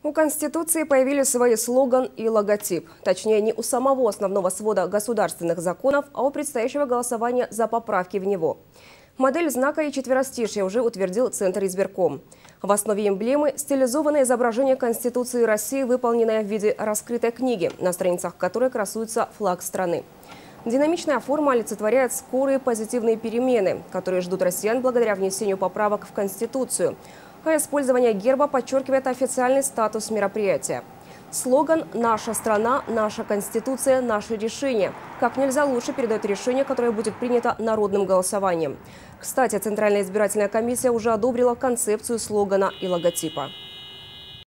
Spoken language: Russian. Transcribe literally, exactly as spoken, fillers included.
У Конституции появились свой слоган и логотип. Точнее, не у самого основного свода государственных законов, а у предстоящего голосования за поправки в него. Модель знака и четверостишья уже утвердил Центр избирком. В основе эмблемы – стилизованное изображение Конституции России, выполненное в виде раскрытой книги, на страницах которой красуется флаг страны. Динамичная форма олицетворяет скорые позитивные перемены, которые ждут россиян благодаря внесению поправок в Конституцию. А использование герба подчеркивает официальный статус мероприятия. Слоган «Наша страна, наша Конституция, наше решение» как нельзя лучше передает решение, которое будет принято народным голосованием. Кстати, Центральная избирательная комиссия уже одобрила концепцию слогана и логотипа.